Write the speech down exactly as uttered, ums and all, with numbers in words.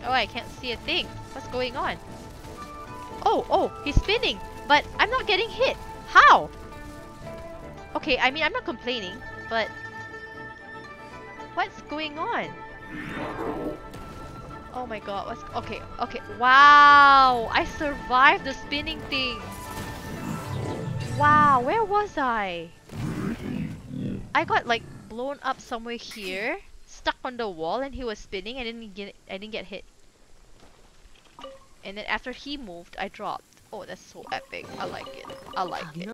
Oh, I can't see a thing. What's going on? Oh, oh, he's spinning, but I'm not getting hit. How? Okay, I mean, I'm not complaining, but what's going on? Oh my god, what's... Okay, okay. Wow! I survived the spinning thing! Wow, where was I? I got like blown up somewhere here, stuck on the wall, and he was spinning. I didn't get I didn't get hit. And then after he moved, I dropped. Oh, that's so epic. I like it. I like it.